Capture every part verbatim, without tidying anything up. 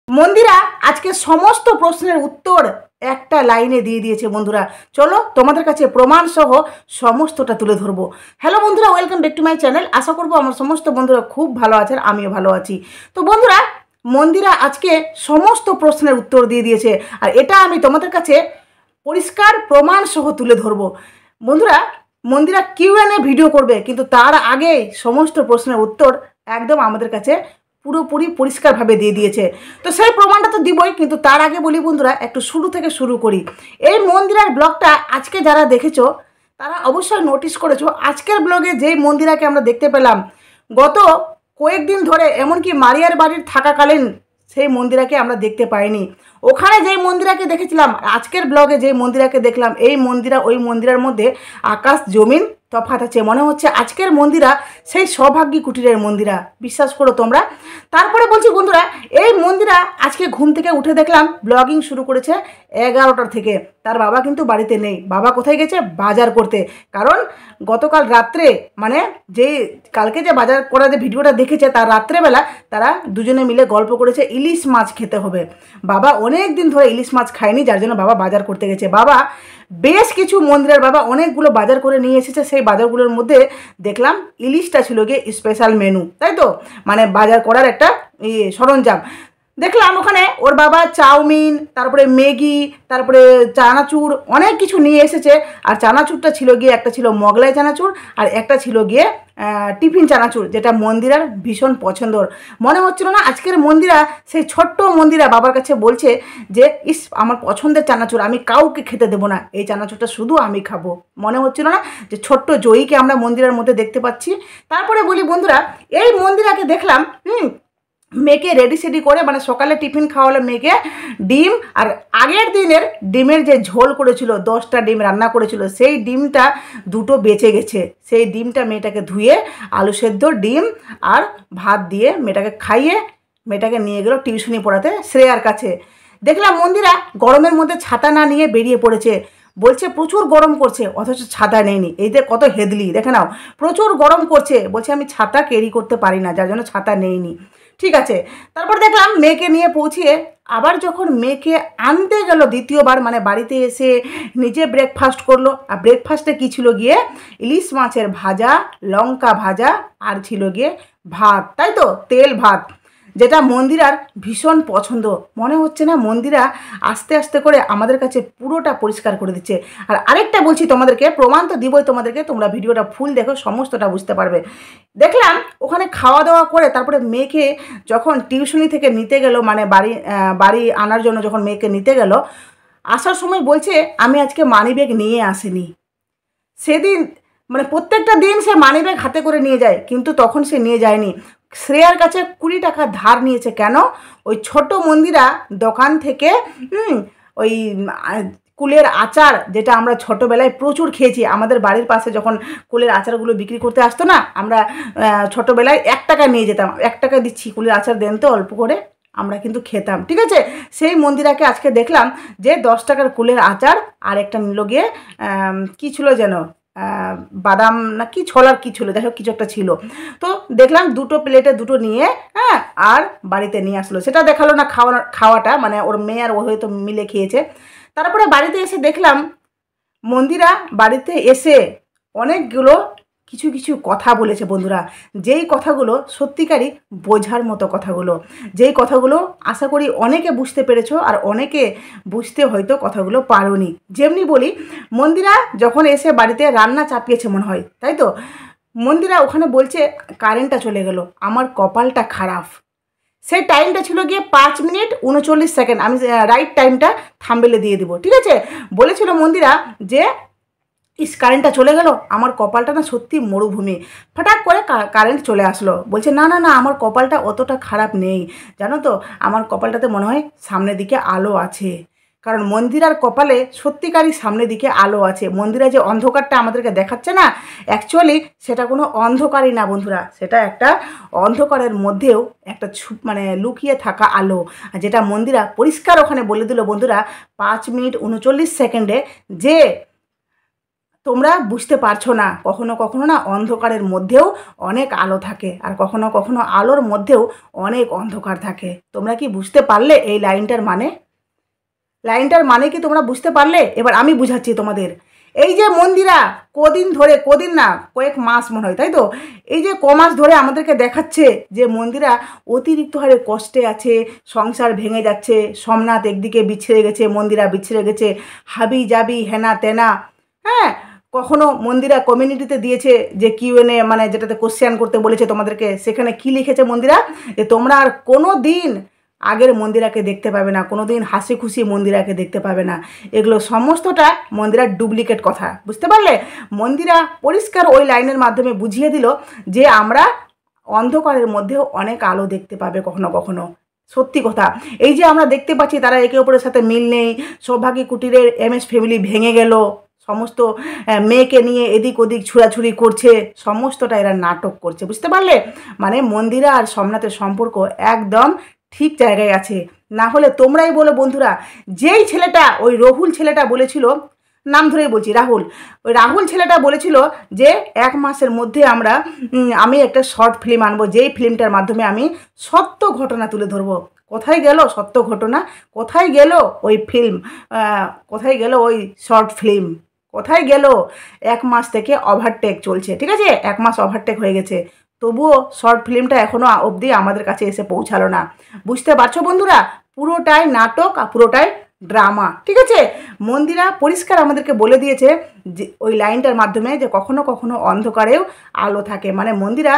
মন্দিরা আজকে সমস্ত প্রশ্নের উত্তর একটা লাইনে দিয়ে দিয়েছে বন্ধুরা। চলো তোমাদের কাছে প্রমাণ সহ সমস্তটা তুলে ধরবো। হ্যালো বন্ধুরা, welcome back to my channel. আশা করবো আমার সমস্ত বন্ধুরা খুব ভালো আছেন, আমিও ভালো আছি। তো বন্ধুরা, মন্দিরা আজকে সমস্ত প্রশ্নের উত্তর দিয়ে দিয়েছে, আর এটা আমি তোমাদের কাছে পরিষ্কার প্রমাণ সহ তুলে ধরবো। বন্ধুরা, Mandira Q N A video করবে, কিন্তু তার আগে সমস্ত প্রশ্নের উত্তর একদম আমাদের কাছে পুরোপুরি পরিষ্কারভাবে দিয়ে দিয়েছে। তো সেই প্রমাণটা তো দিবই, কিন্তু তার আগে বলি বন্ধুরা, একটু শুরু থেকে শুরু করি। এই মন্দিরার ব্লগটা আজকে যারা দেখেছো তারা অবশ্যই নোটিস করেছো, আজকের ব্লগে যেই মন্দিরাকে আমরা দেখতে পেলাম, গত কয়েকদিন ধরে এমনকি মারিয়ার বাড়ির থাকাকালীন সেই মন্দিরাকে আমরা দেখতে পাইনি। ওখানে যেই মন্দিরাকে দেখেছিলাম, আজকের ব্লগে যেই মন্দিরাকে দেখলাম, এই মন্দিরা ওই মন্দিরের মধ্যে আকাশ জমিন তফাৎ আছে। মনে হচ্ছে আজকের মন্দিরা সেই সৌভাগ্যী কুটিরের মন্দিরা, বিশ্বাস করো তোমরা। তারপরে বলছি বন্ধুরা, এই মন্দিরা আজকে ঘুম থেকে উঠে দেখলাম ব্লগিং শুরু করেছে এগারোটার থেকে। তার বাবা কিন্তু বাড়িতে নেই। বাবা কোথায় গেছে? বাজার করতে। কারণ গতকাল রাত্রে, মানে যেই কালকে যে বাজার করা যে ভিডিওটা দেখেছে, তার রাত্রেবেলা তারা দুজনে মিলে গল্প করেছে ইলিশ মাছ খেতে হবে। বাবা অনেক দিন ধরে ইলিশ মাছ খায়নি, যার জন্য বাবা বাজার করতে গেছে। বাবা বেশ কিছু মন্দিরের বাবা অনেকগুলো বাজার করে নিয়ে এসেছে। সেই বাজারগুলোর মধ্যে দেখলাম ইলিশটা ছিল গিয়ে স্পেশাল মেনু, তাই তো, মানে বাজার করার একটা ইয়ে সরঞ্জাম। দেখলাম ওখানে ওর বাবা চাউমিন, তারপরে ম্যাগি, তারপরে চানাচুর অনেক কিছু নিয়ে এসেছে। আর চানাচুরটা ছিল গিয়ে, একটা ছিল মোগলাই চানাচুর আর একটা ছিল গিয়ে টিফিন চানাচুর, যেটা মন্দিরার ভীষণ পছন্দর। মনে হচ্ছিল না আজকের মন্দিরা সেই ছোট্ট মন্দিরা বাবার কাছে বলছে যে ইস, আমার পছন্দের চানাচুর আমি কাউকে খেতে দেবো না, এই চানাচুরটা শুধু আমি খাবো। মনে হচ্ছিল না যে ছোট্ট জয়ীকে আমরা মন্দিরের মধ্যে দেখতে পাচ্ছি। তারপরে বলি বন্ধুরা, এই মন্দিরাকে দেখলাম হুম মেয়েকে রেডি সেডি করে, মানে সকালে টিফিন খাওয়ালো মেয়েকে ডিম, আর আগের দিনের ডিমের যে ঝোল করেছিল, দশটা ডিম রান্না করেছিল, সেই ডিমটা দুটো বেঁচে গেছে। সেই ডিমটা মেয়েটাকে ধুয়ে আলু সেদ্ধ ডিম আর ভাত দিয়ে মেয়েটাকে খাইয়ে মেয়েটাকে নিয়ে গেল টিউশনি পড়াতে শ্রেয়ার কাছে। দেখলাম মন্দিরা গরমের মধ্যে ছাতা না নিয়ে বেরিয়ে পড়েছে। বলছে প্রচুর গরম করছে, অথচ ছাতা নেয়নি। এই যে কত হেদলি, দেখে নাও, প্রচুর গরম করছে, বলছে আমি ছাতা ক্যারি করতে পারি না, যার জন্য ছাতা নেইনি। ঠিক আছে। তারপর দেখলাম মেয়েকে নিয়ে পৌঁছিয়ে আবার যখন মেয়েকে আনতে গেল দ্বিতীয়বার, মানে বাড়িতে এসে নিজে ব্রেকফাস্ট করলো। আর ব্রেকফাস্টে কী ছিল গিয়ে? ইলিশ মাছের ভাজা, লঙ্কা ভাজা, আর ছিল গিয়ে ভাত, তাই তো, তেল ভাত, যেটা মন্দিরার ভীষণ পছন্দ। মনে হচ্ছে না মন্দিরা আস্তে আস্তে করে আমাদের কাছে পুরোটা পরিষ্কার করে দিচ্ছে। আর আরেকটা বলছি তোমাদেরকে, প্রমাণ তো দিবই তোমাদেরকে, তোমরা ভিডিওটা ফুল দেখো, সমস্তটা বুঝতে পারবে। দেখলাম ওখানে খাওয়া দাওয়া করে তারপরে মেয়েকে যখন টিউশনি থেকে নিতে গেল, মানে বাড়ি বাড়ি আনার জন্য যখন মেয়েকে নিতে গেল, আসার সময় বলছে আমি আজকে মানি ব্যাগ নিয়ে আসিনি। সেদিন মানে প্রত্যেকটা দিন সে মানি ব্যাগ হাতে করে নিয়ে যায়, কিন্তু তখন সে নিয়ে যায়নি। শ্রেয়ার কাছে কুড়ি টাকা ধার নিয়েছে। কেন? ওই ছোট মন্দিরা দোকান থেকে হুম ওই কুলের আচার, যেটা আমরা ছোটোবেলায় প্রচুর খেয়েছি। আমাদের বাড়ির পাশে যখন কুলের আচারগুলো বিক্রি করতে আসতো না, আমরা ছোটোবেলায় এক টাকা নিয়ে যেতাম, এক টাকা দিচ্ছি কুলের আচার দেন তো অল্প করে, আমরা কিন্তু খেতাম। ঠিক আছে। সেই মন্দিরাকে আজকে দেখলাম যে দশ টাকার কুলের আচার আর একটা নিল গিয়ে কী ছিল যেন, বাদাম না কি ছোলার কী ছিল, দেখো কিছু একটা ছিল। তো দেখলাম দুটো প্লেটে দুটো নিয়ে হ্যাঁ আর বাড়িতে নিয়ে আসলো। সেটা দেখালো না খাওয়া খাওয়াটা, মানে ওর মেয়ে আর ও হয়তো মিলে খেয়েছে। তারপরে বাড়িতে এসে দেখলাম মন্দিরা বাড়িতে এসে অনেকগুলো কিছু কিছু কথা বলেছে বন্ধুরা, যেই কথাগুলো সত্যিকারই বোঝার মতো কথাগুলো, যেই কথাগুলো আশা করি অনেকে বুঝতে পেরেছো, আর অনেকে বুঝতে হয়তো কথাগুলো পারোনি। যেমনি বলি, মন্দিরা যখন এসে বাড়িতে রান্না চাপিয়েছে মনে হয়, তাই তো, মন্দিরা ওখানে বলছে কারেন্টটা চলে গেল, আমার কপালটা খারাপ। সেই টাইমটা ছিল গিয়ে পাঁচ মিনিট উনচল্লিশ সেকেন্ড, আমি রাইট টাইমটা থাম্বেলে দিয়ে দিব। ঠিক আছে। বলেছিল মন্দিরা যে ইস কারেন্টটা চলে গেল, আমার কপালটা না সত্যি মরুভূমি। হঠাৎ করে কারেন্ট চলে আসলো। বলছে না না না, আমার কপালটা অতটা খারাপ নেই, জানো তো, আমার কপালটাতে মনে হয় সামনের দিকে আলো আছে। কারণ মন্দিরার কপালে সত্যিকারই সামনের দিকে আলো আছে। মন্দিরা যে অন্ধকারটা আমাদেরকে দেখাচ্ছে না, অ্যাকচুয়ালি সেটা কোনো অন্ধকারই না বন্ধুরা, সেটা একটা অন্ধকারের মধ্যেও একটা মানে লুকিয়ে থাকা আলো, যেটা মন্দিরা পরিষ্কার ওখানে বলে দিল বন্ধুরা পাঁচ মিনিট উনচল্লিশ সেকেন্ডে, যে তোমরা বুঝতে পারছো না, কখনো কখনো না অন্ধকারের মধ্যেও অনেক আলো থাকে, আর কখনো কখনো আলোর মধ্যেও অনেক অন্ধকার থাকে। তোমরা কি বুঝতে পারলে এই লাইনটার মানে? লাইনটার মানে কি তোমরা বুঝতে পারলে? এবার আমি বুঝাচ্ছি তোমাদের। এই যে মন্দিরা কদিন ধরে, কদিন না কয়েক মাস মনে হয়, তাই তো, এই যে ক মাস ধরে আমাদেরকে দেখাচ্ছে যে মন্দিরা অতিরিক্ত হারে কষ্টে আছে, সংসার ভেঙে যাচ্ছে, সোমনাথ একদিকে বিছড়ে গেছে, মন্দিরা বিছড়ে গেছে, হাবি জাবি হেনা তেনা। হ্যাঁ, কখনো মন্দিরা কমিউনিটিতে দিয়েছে যে কিউএনএ, মানে যেটাতে কোশ্চেন করতে বলেছে তোমাদেরকে, সেখানে কি লিখেছে মন্দিরা, যে তোমরা আর কোনো দিন আগের মন্দিরাকে দেখতে পাবে না, কোনো দিন হাসি খুশি মন্দিরাকে দেখতে পাবে না। এগুলো সমস্তটা মন্দিরার ডুপ্লিকেট কথা, বুঝতে পারলে? মন্দিরা পরিষ্কার ওই লাইনের মাধ্যমে বুঝিয়ে দিল যে আমরা অন্ধকারের মধ্যেও অনেক আলো দেখতে পাবে কখনো কখনো। সত্যি কথা, এই যে আমরা দেখতে পাচ্ছি তারা একে অপরের সাথে মিল নেই, সৌভাগ্যী কুটিরের এম এস ফ্যামিলি ভেঙে গেল, সমস্ত মেয়েকে নিয়ে এদিক ওদিক ছুড়াছুড়ি করছে, সমস্তটা এরা নাটক করছে, বুঝতে পারলে? মানে মন্দিরা আর সোমনাথের সম্পর্ক একদম ঠিক জায়গায় আছে। না হলে তোমরাই বলো বন্ধুরা, যেই ছেলেটা, ওই রাহুল ছেলেটা বলেছিল, নাম ধরেই বলছি রাহুল, ওই রাহুল ছেলেটা বলেছিল যে এক মাসের মধ্যে আমরা আমি একটা শর্ট ফিল্ম আনবো, যেই ফিল্মটার মাধ্যমে আমি সত্য ঘটনা তুলে ধরবো। কোথায় গেল সত্য ঘটনা? কোথায় গেল ওই ফিল্ম? কোথায় গেল ওই শর্ট ফিল্ম? কোথায় গেল? এক মাস থেকে ওভারটেক চলছে, ঠিক আছে, এক মাস ওভারটেক হয়ে গেছে, তবুও শর্ট ফিল্মটা এখনও অবধি আমাদের কাছে এসে পৌঁছালো না। বুঝতে পারছো বন্ধুরা? পুরোটাই নাটক আর পুরোটাই ড্রামা, ঠিক আছে? মন্দিরা পরিষ্কার আমাদেরকে বলে দিয়েছে যে ওই লাইনটার মাধ্যমে যে কখনো কখনো অন্ধকারেও আলো থাকে। মানে মন্দিরা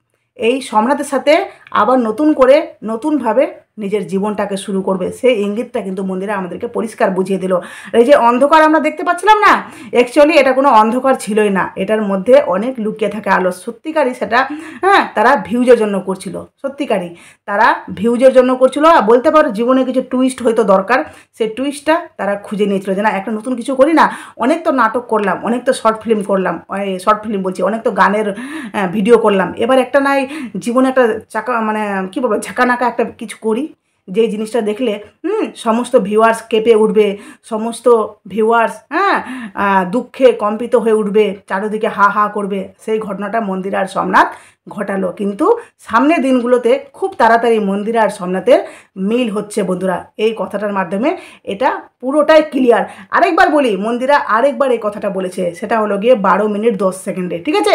এই সোমনাথের সাথে আবার নতুন করে নতুনভাবে নিজের জীবনটাকে শুরু করবে, সেই ইঙ্গিতটা কিন্তু মন্দিরা আমাদেরকে পরিষ্কার বুঝিয়ে দিল। এই যে অন্ধকার আমরা দেখতে পাচ্ছিলাম না, অ্যাকচুয়ালি এটা কোনো অন্ধকার ছিলই না, এটার মধ্যে অনেক লুকিয়ে থাকে আলো। সত্যিকারই সেটা, হ্যাঁ, তারা ভিউজের জন্য করছিল, সত্যিকারই তারা ভিউজের জন্য করছিল। আর বলতে পারো জীবনে কিছু টুইস্ট হয়তো দরকার, সেই টুইস্টটা তারা খুঁজে নিয়েছিল যে না, একটা নতুন কিছু করি না, অনেক তো নাটক করলাম, অনেক তো শর্ট ফিল্ম করলাম, শর্ট ফিল্ম বলছি, অনেক তো গানের ভিডিও করলাম, এবার একটা নাই জীবনে একটা চাকা, মানে কী বলবো, ঝাঁকানাকা একটা কিছু করি, যেই জিনিসটা দেখলে হুম সমস্ত ভিউয়ার্স কেঁপে উঠবে, সমস্ত ভিউয়ার্স হ্যাঁ দুঃখে কম্পিত হয়ে উঠবে, চারিদিকে হা হা করবে। সেই ঘটনাটা মন্দিরা আর সোমনাথ ঘটালো। কিন্তু সামনের দিনগুলোতে খুব তাড়াতাড়ি মন্দিরা আর সোমনাথের মিল হচ্ছে বন্ধুরা, এই কথাটার মাধ্যমে এটা পুরোটাই ক্লিয়ার। আরেকবার বলি, মন্দিরা আরেকবার এই কথাটা বলেছে, সেটা হলো গিয়ে বারো মিনিট দশ সেকেন্ডে, ঠিক আছে?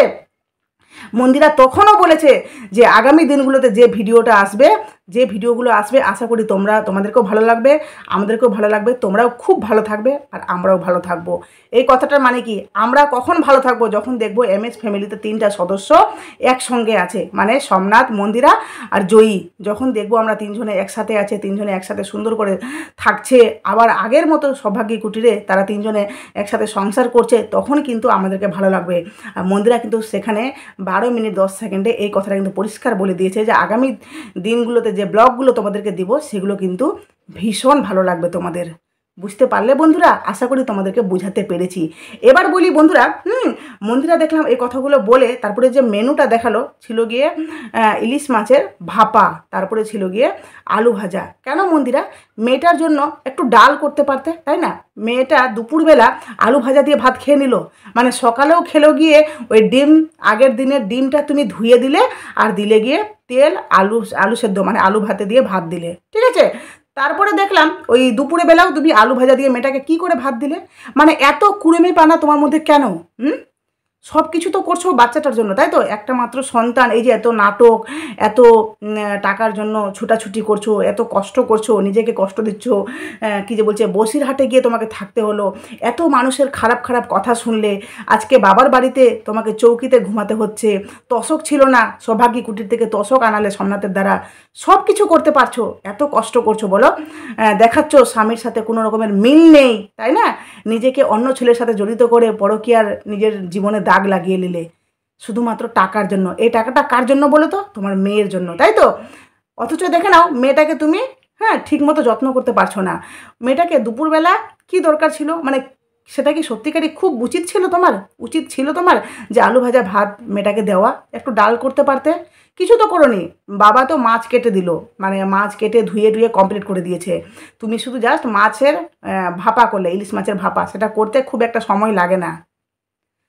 মন্দিরা তখনও বলেছে যে আগামী দিনগুলোতে যে ভিডিওটা আসবে, যে ভিডিওগুলো আসবে, আশা করি তোমরা তোমাদেরকেও ভালো লাগবে, আমাদেরকেও ভালো লাগবে, তোমরাও খুব ভালো থাকবে আর আমরাও ভালো থাকবো। এই কথাটার মানে কি, আমরা কখন ভালো থাকবো? যখন দেখবো এম এস ফ্যামিলিতে তিনটা সদস্য একসঙ্গে আছে, মানে সোমনাথ, মন্দিরা আর জয়ী। যখন দেখবো আমরা তিনজনে একসাথে আছে, তিনজনে একসাথে সুন্দর করে থাকছে, আবার আগের মতো সৌভাগ্যী কুটিরে তারা তিনজনে একসাথে সংসার করছে, তখন কিন্তু আমাদেরকে ভালো লাগবে। আর মন্দিরা কিন্তু সেখানে বারো মিনিট দশ সেকেন্ডে এই কথাটা কিন্তু পরিষ্কার বলে দিয়েছে যে আগামী দিনগুলোতে যে ব্লগগুলো তোমাদেরকে দিব সেগুলো কিন্তু ভীষণ ভালো লাগবে তোমাদের। বুঝতে পারলে বন্ধুরা? আশা করি তোমাদেরকে বোঝাতে পেরেছি। এবার বলি বন্ধুরা, হুম মন্দিরা দেখলাম এই কথাগুলো বলে, তারপরে যে মেনুটা দেখালো ছিল গিয়ে ইলিশ মাছের ভাপা, তারপরে ছিল গিয়ে আলু ভাজা। কেন মন্দিরা? মেয়েটার জন্য একটু ডাল করতে পারতে, তাই না? মেয়েটা দুপুরবেলা আলু ভাজা দিয়ে ভাত খেয়ে নিল, মানে সকালেও খেলো গিয়ে ওই ডিম, আগের দিনের ডিমটা তুমি ধুয়ে দিলে আর দিলে গিয়ে তেল, আলু আলু সেদ্ধ, মানে আলু ভাতে দিয়ে ভাত দিলে, ঠিক আছে? তারপরে দেখলাম ওই দুপুরে বেলাও তুমি আলু ভাজা দিয়ে মেয়েটাকে কী করে ভাত দিলে। মানে এত কুড়েমি পানা তোমার মধ্যে কেন? হুম সব কিছু তো করছো বাচ্চাটার জন্য, তাই তো? একটা মাত্র সন্তান, এই যে এত নাটক, এত টাকার জন্য ছুটাছুটি করছো, এত কষ্ট করছো, নিজেকে কষ্ট দিচ্ছ, কী যে বলছে বসিরহাটে গিয়ে তোমাকে থাকতে হলো, এত মানুষের খারাপ খারাপ কথা শুনলে, আজকে বাবার বাড়িতে তোমাকে চৌকিতে ঘুমাতে হচ্ছে, তশক ছিল না, সৌভাগ্যী কুটির থেকে তশক আনালে সোমনাথের দ্বারা, সব কিছু করতে পারছো, এত কষ্ট করছো, বলো দেখাচ্ছ স্বামীর সাথে কোনো রকমের মিল নেই, তাই না? নিজেকে অন্য ছেলের সাথে জড়িত করে পরকীয়ার নিজের জীবনে দাগ লাগিয়ে নিলে শুধুমাত্র টাকার জন্য। এই টাকাটা কার জন্য বলো তো? তোমার মেয়ের জন্য, তাই তো? অথচ দেখে নাও মেয়েটাকে তুমি হ্যাঁ ঠিক মতো যত্ন করতে পারছো না। মেয়েটাকে দুপুরবেলা কি দরকার ছিল, মানে সেটা কি সত্যিকারই খুব উচিত ছিল তোমার? উচিত ছিল তোমার যে আলু ভাজা ভাত মেয়েটাকে দেওয়া, একটু ডাল করতে পারতে? কিছু তো করোনি। বাবা তো মাছ কেটে দিল, মানে মাছ কেটে ধুয়ে ধুয়ে কমপ্লিট করে দিয়েছে, তুমি শুধু জাস্ট মাছের ভাপা করলে, ইলিশ মাছের ভাপা, সেটা করতে খুব একটা সময় লাগে না।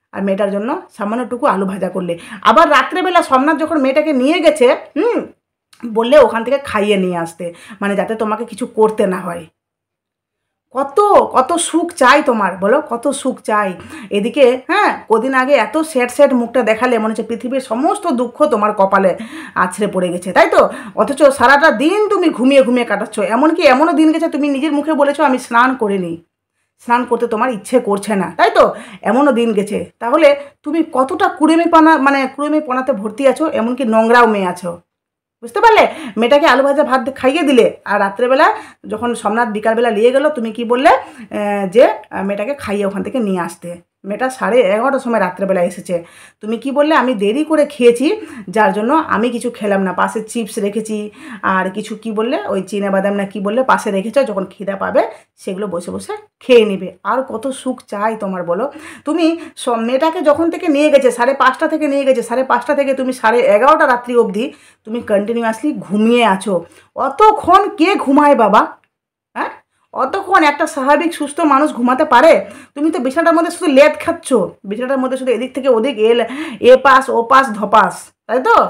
আর মেয়েটার জন্য সামান্যটুকু আলু ভাজা করলে। আবার রাত্রেবেলা সোমনাথ যখন মেয়েটাকে নিয়ে গেছে হুম বললে ওখান থেকে খাইয়ে নিয়ে আসতে, মানে যাতে তোমাকে কিছু করতে না হয়। কত কত সুখ চাই তোমার বলো, কত সুখ চাই। এদিকে হ্যাঁ কদিন আগে এত স্যাড স্যাড মুখটা দেখালে মনে হচ্ছে পৃথিবীর সমস্ত দুঃখ তোমার কপালে আছড়ে পড়ে গেছে, তাই তো? অথচ সারাটা দিন তুমি ঘুমিয়ে ঘুমিয়ে কাটাচ্ছ। এমনকি এমনও দিন গেছে তুমি নিজের মুখে বলেছো আমি স্নান করিনি, স্নান করতে তোমার ইচ্ছে করছে না, তাই তো? এমনও দিন গেছে। তাহলে তুমি কতটা কুড়েমিপানা মানে কুড়েমিপনাতে ভর্তি আছো, এমনকি নোংরাও মেয়ে আছো, বুঝতে পারলে? মেয়েটাকে আলু ভাজা ভাত খাইয়ে দিলে, আর রাত্রেবেলা যখন সোমনাথ বিকালবেলা নিয়ে গেল তুমি কি বললে যে মেয়েটাকে খাইয়ে ওখান থেকে নিয়ে আসতে। মেয়েটা সাড়ে এগারোটার সময় রাত্রেবেলা এসেছে, তুমি কি বললে আমি দেরি করে খেয়েছি যার জন্য আমি কিছু খেলাম না, পাশে চিপস রেখেছি আর কিছু কি বললে ওই চিনা বাদাম না কি বললে পাশে রেখেছো, যখন খিদা পাবে সেগুলো বসে বসে খেয়ে নেবে। আর কত সুখ চাই তোমার বলো। তুমি মেয়েটাকে যখন থেকে নিয়ে গেছে সাড়ে পাঁচটা থেকে নিয়ে গেছে সাড়ে পাঁচটা থেকে তুমি সাড়ে এগারোটা রাত্রি অবধি তুমি কন্টিনিউয়াসলি ঘুমিয়ে আছো। অতক্ষণ কে ঘুমায় বাবা? হ্যাঁ অতক্ষণ একটা স্বাভাবিক সুস্থ মানুষ ঘুমাতে পারে? তুমি তো বিছানাটার মধ্যে শুধু লেদ খাচ্ছ, বিছানাটার মধ্যে শুধু এদিক থেকে ওদিক এল এ পাস ও পাস ধপাস, তাই তো?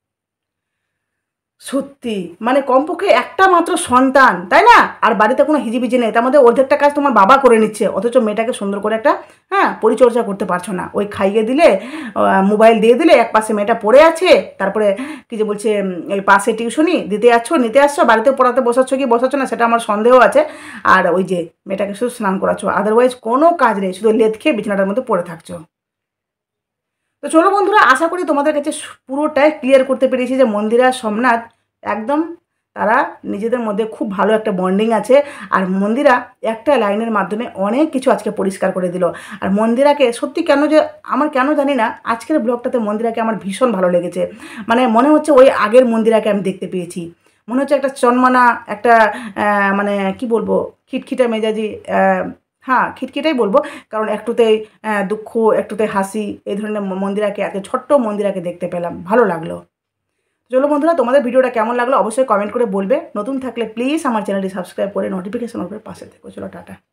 সত্যি মানে কমপক্ষে একটা মাত্র সন্তান, তাই না? আর বাড়িতে কোনো হিজিবিজি নেই, তার মধ্যে অর্ধেকটা কাজ তোমার বাবা করে নিচ্ছে, অথচ মেয়েটাকে সুন্দর করে একটা হ্যাঁ পরিচর্যা করতে পারছো না। ওই খাইয়ে দিলে মোবাইল দিয়ে দিলে, এক পাশে মেয়েটা পড়ে আছে, তারপরে কি যে বলছে ওই পাশে টিউশনি দিতে যাচ্ছ নিতে আসছো, বাড়িতে পড়াতে বসাচ্ছ কি বসাচ্ছ না সেটা আমার সন্দেহ আছে। আর ওই যে মেয়েটাকে শুধু স্নান করাচ্ছ, আদারওয়াইজ কোনো কাজ নেই, শুধু লেদ খেয়ে বিছানাটার মধ্যে পড়ে থাকছো। তো চলো বন্ধুরা, আশা করি তোমাদের কাছে পুরোটাই ক্লিয়ার করতে পেরেছি যে মন্দিরা সোমনাথ একদম তারা নিজেদের মধ্যে খুব ভালো একটা বন্ডিং আছে। আর মন্দিরা একটা লাইনের মাধ্যমে অনেক কিছু আজকে পরিষ্কার করে দিল। আর মন্দিরাকে সত্যি কেন যে আমার কেন জানি না আজকের ব্লগটাতে মন্দিরাকে আমার ভীষণ ভালো লেগেছে। মানে মনে হচ্ছে ওই আগের মন্দিরাকে আমি দেখতে পেয়েছি, মনে হচ্ছে একটা চনমানা একটা মানে কি বলবো খিটখিটা মেজাজি, হ্যাঁ খিটখিটাই বলবো, কারণ একটুতেই দুঃখ একটুতে হাসি, এই ধরনের মন্দিরাকে এত ছোট্ট মন্দিরাকে দেখতে পেলাম, ভালো লাগলো। চলো বন্ধুরা, তোমাদের ভিডিওটা কেমন লাগলো অবশ্যই কমেন্ট করে বলবে। নতুন থাকলে প্লিজ আমার চ্যানেলটি সাবস্ক্রাইব করে নোটিফিকেশন করে পাশে থেকো। চলো টাটা।